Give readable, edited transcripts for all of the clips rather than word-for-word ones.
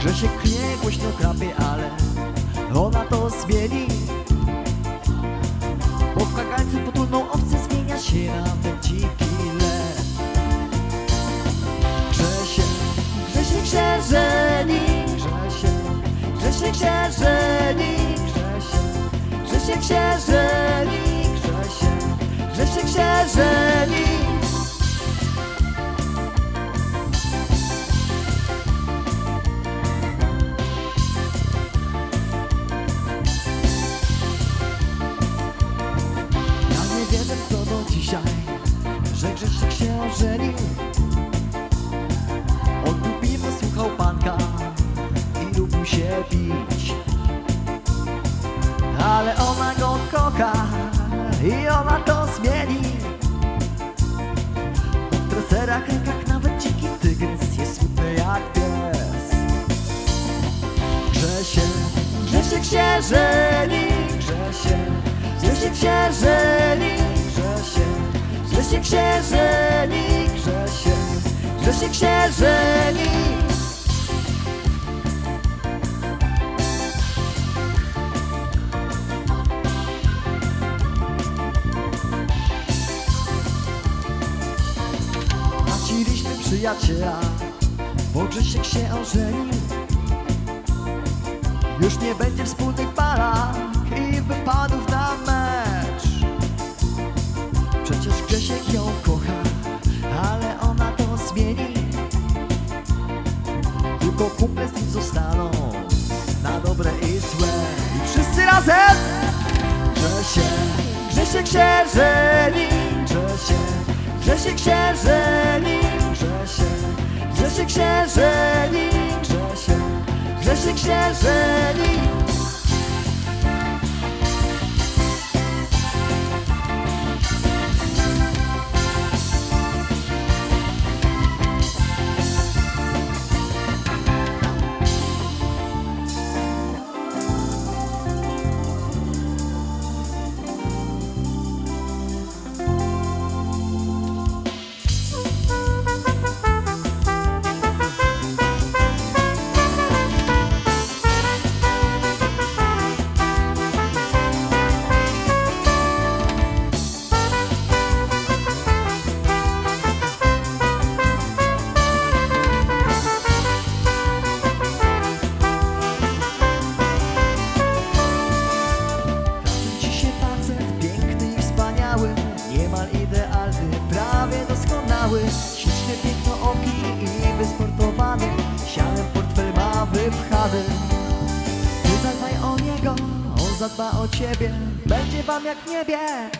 Grzesiek klnie, głośno chrapie, ale ona to zmieni. Bo w kagańcu potulną owcę zmienia się na węciki lew. Grzesiek się żeni, Grzesiek się żeni, Grzesiek się żeni, Grzesiek się żeni. Ja nie wierzę w to do dzisiaj, że Grzesiek się ożenił. On tu piwo słuchał panka i lubił się bić, ale ona go kocha i ona to zmieni. W treserach rękach nawet dziki tygrys jest smutny jak pies. Grzesiek się żeni, Grzesiek się żeni, Grzesiek się żeni, Grzesiek się żeni. Traciliśmy przyjaciela, bo Grzesiek się ożenił. Już nie będzie wspólnych balach i wypadów na mecz. Przecież Grzesiek ją kocha, ale ona to zmieni. Tylko kumple z nim zostaną na dobre i złe. I wszyscy razem! Grzesiek się żeni, Grzesiek się żeni, Grzesiek się żeni, Grzesiek się żeni. Niemal idealny, prawie doskonały, śliczny, pięknooki i wysportowany, sianem portfel ma wypchany. Ty zadbaj o niego, on zadba o ciebie, będzie wam jak w niebie.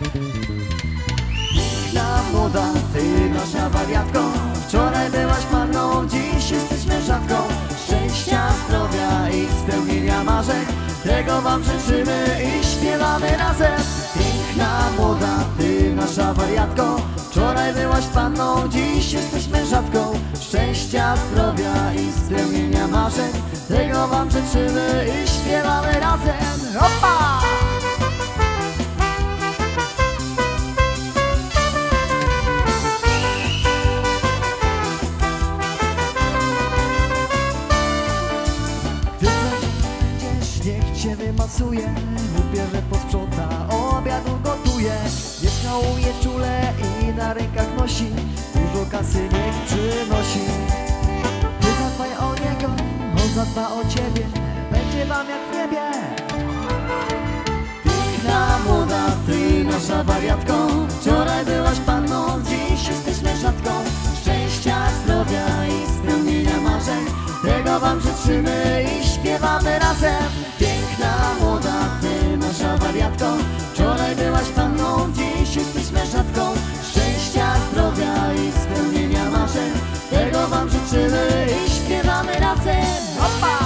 Piękna młoda, ty nasza wariatko, wczoraj byłaś panną, dziś jesteś mężatką. Szczęścia, zdrowia i spełnienia marzeń, tego wam życzymy i śpiewamy razem. Piękna młoda, ty nasza wariatko, wczoraj byłaś panną, dziś jesteś mężatką. Szczęścia, zdrowia i spełnienia marzeń, tego wam życzymy i śpiewamy razem. Hopa! Gdy będziesz, niech cię wymasuje, ubierze, posprząta, obiad ugotuje, nie całuje czule i na rękach nosi, dużo kasy niech przynosi. Ty zadbaj o niego, on zadba o ciebie, będzie wam jak w niebie. Piękna młoda, ty nasza wariatko, wczoraj byłaś panną, dziś jesteś mężatką. Szczęścia, zdrowia i spełnienia marzeń, tego wam życzymy i śpiewamy razem. Piękna młoda, ty nasza wariatko, wczoraj byłaś panną, dziś jesteś mężatką. Szczęścia, zdrowia i spełnienia marzeń, tego wam życzymy i śpiewamy razem. Hopa!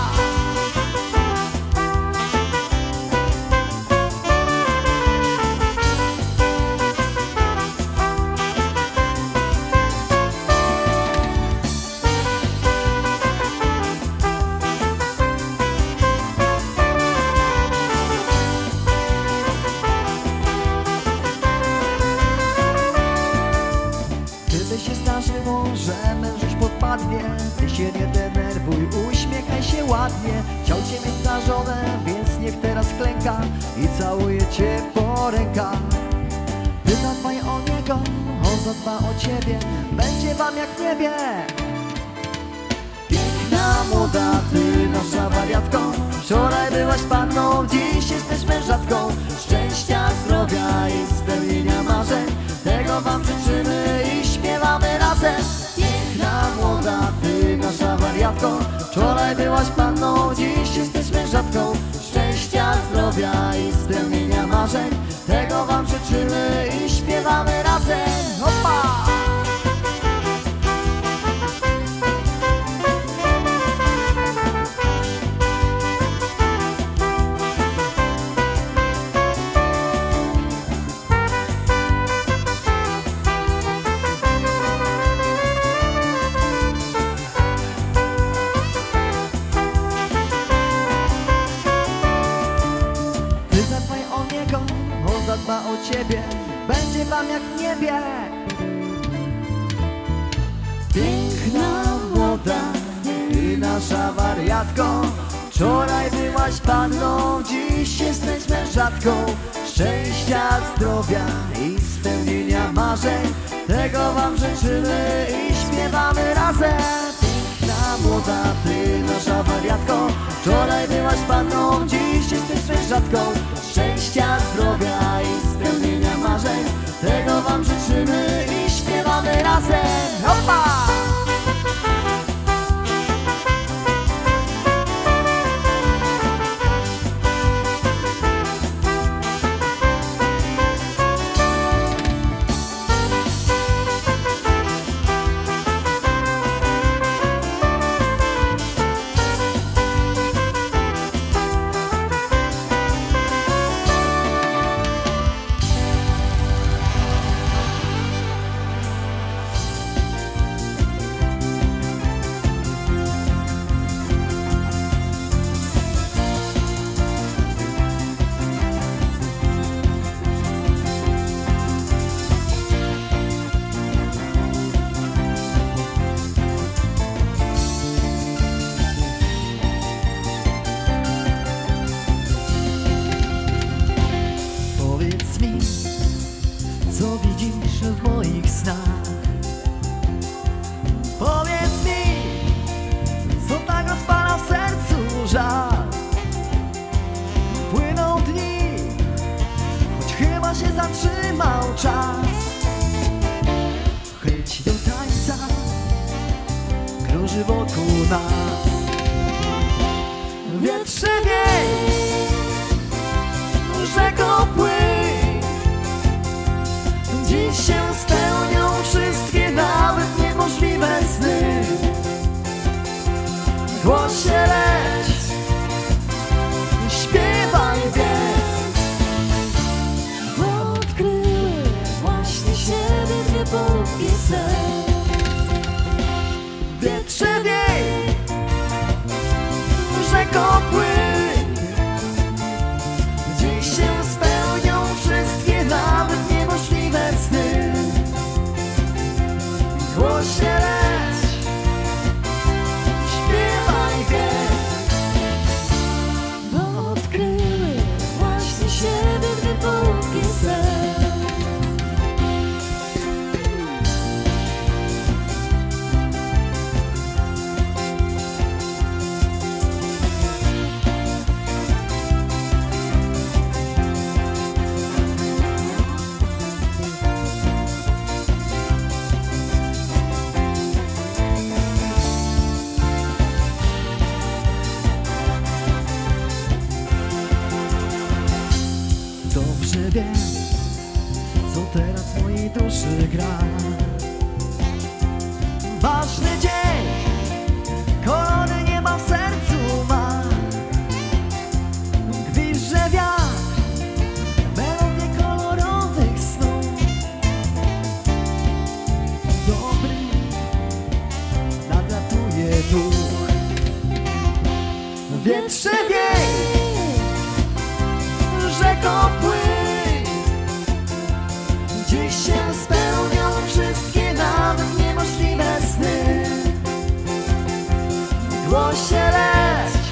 ładnie. Chciał cię mieć za żonę, więc niech teraz klęka i całuje cię po rękach. Ty zadbaj o niego, on zadba o ciebie, będzie wam jak w niebie. Piękna młoda, ty nasza wariatko, wczoraj byłaś panną, dziś jesteś mężatką. Szczęścia, zdrowia i spełnienia marzeń, tego wam życzymy i śpiewamy razem. Piękna młoda, ty nasza wariatko, wczoraj byłaś panną, dziś jesteś mężatką. Szczęścia, zdrowia i spełnienia marzeń, tego wam życzymy i śpiewamy razem. Hopa! On zadba o ciebie, będzie wam jak w niebie. Piękna młoda, ty nasza wariatko, wczoraj byłaś panną, dziś jesteś mężatką. Szczęścia, zdrowia i spełnienia marzeń, tego wam życzymy i śpiewamy razem. Piękna młoda, ty nasza wariatko, wczoraj byłaś panną, dziś jesteś mężatką. Szczęścia, zdrowia i spełnienia marzeń, tego wam życzymy i śpiewamy razem. Hopa! Co widzisz w moich snach? Powiedz mi, co tak rozpala w sercu żal? Płyną dni, choć chyba się zatrzymał czas. Chęć do tańca krąży wokół nas. Wietrze wiej, rzeką płyń, dziś się spełnią wszystkie, nawet niemożliwe sny. Głosie leć, śpiewaj więc, bo odkryły właśnie siebie dwie połówki serc. Wietrze wiej, rzeką płyń, dziś się spełnią wszystkie, nawet niemożliwe sny. Głosie leć, śpiewaj więc, bo odkryły właśnie siebie dwie połówki serc. Dobrze wiem, co teraz w mojej duszy gra. Ważny dzień, kolory nieba w sercu ma. Gwizdże wiatr, melodię kolorowych snów. Dobry nadlatuje duch. Wietrze wiej, rzeką płyń, dziś się spełnią wszystkie, nawet niemożliwe sny. Głosie leć,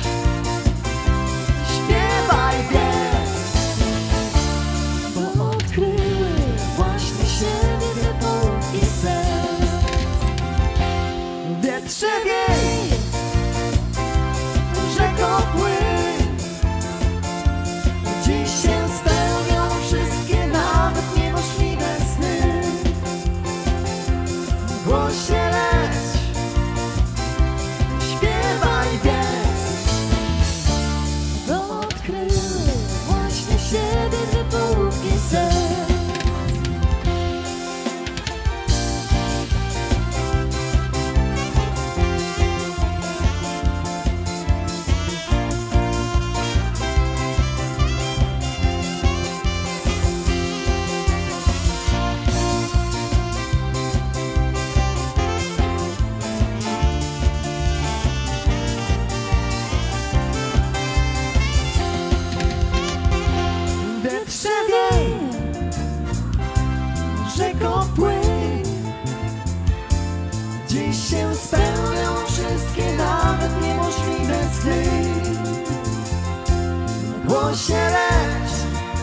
się lecz,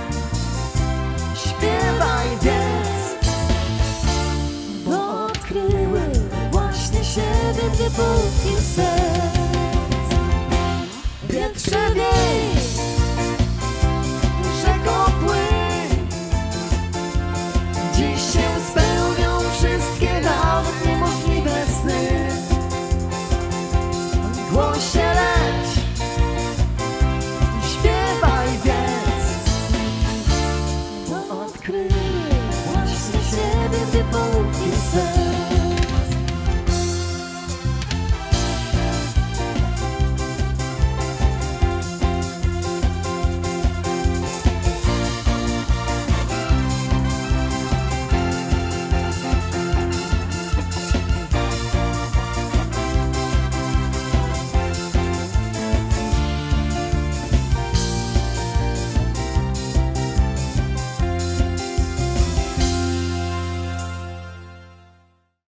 śpiewaj więc, bo odkryły właśnie siebie dwie półki serc. Wietrze wiej, rzeko płyń, dziś się spełnią wszystkie nawet niemożliwe sny. Głosie